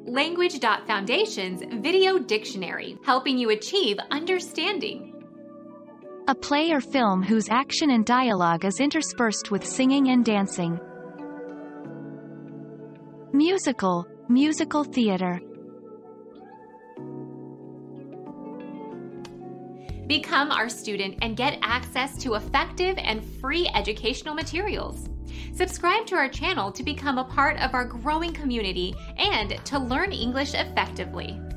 Language.Foundation's Video Dictionary, helping you achieve understanding. A play or film whose action and dialogue is interspersed with singing and dancing. Musical, musical theater. Become our student and get access to effective and free educational materials. Subscribe to our channel to become a part of our growing community and to learn English effectively.